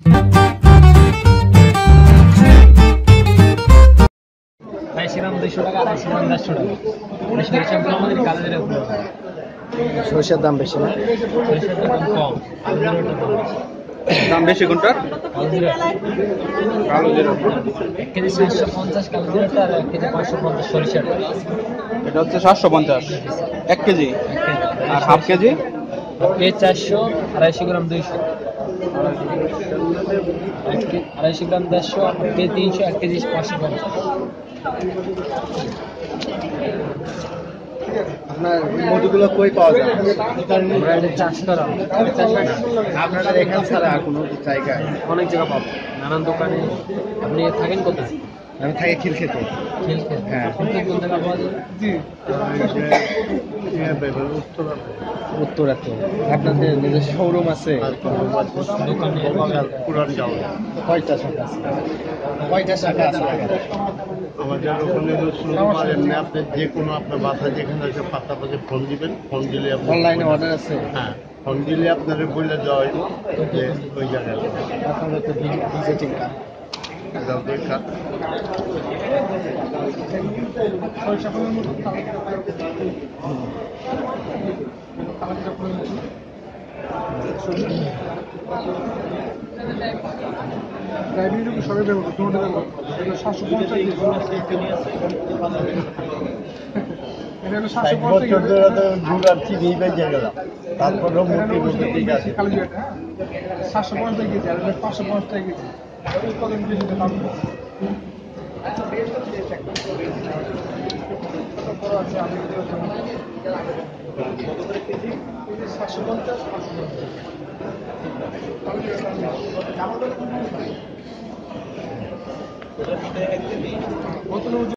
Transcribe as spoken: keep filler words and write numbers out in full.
সরিষার দাম বেশি না, দাম বেশি কোনটার? কালো জিরা এক কেজি সাতশো পঞ্চাশ কালো জিরাটা আর এক কেজি পাঁচশো পঞ্চাশ সরিষাটা। এটা হচ্ছে সাতশো পঞ্চাশ এক কেজি, আর হাফ কেজি কেজি চারশো, আড়াইশো গ্রাম দুইশো, আড়াইশো গ্রাম দেড়শো, কেজি তিনশো, এক কেজি পাঁচশো পঞ্চাশ। আপনার মধুগুলো কই পাওয়া যায়? আমরা এটা চাষ করা, আপনাদের এখান ছাড়া আর কোনো জায়গায়? অনেক জায়গা পাবো, নানান দোকানে। আপনি থাকেন কোথায়? আমি থাকি খিলক্ষেতে। খিলক্ষেত? হ্যাঁ। খিলক্ষেত কোন জায়গা পাওয়া যায়? উত্তরাতে। আপনাদের নিজস্ব শোরুম আছে? দোকানে পুরান যাও কয়টা শাখা আছে? কয়টা শাখা আছে? আমাদের ওখানে এমনি আপনি যে কোনো আপনার বাসায় যেখানে আছে পাশাপাশি ফোন দিবেন, ফোন দিলে আপনি অনলাইনে অর্ডার আছে? হ্যাঁ, ফোন দিলে আপনারা বলে দেওয়া হইব যে ওই জায়গায় আপনাদের তো ভিজিটিং কার্ড। সবাই ব্যবহার তোমাদের সাতশো পঞ্চাশ তারপরেও সাতশো পঞ্চাশ কেজি আর পাঁচশো পঞ্চাশ কেজি উৎপাদন কেজি দাম সাতশো পঞ্চাশ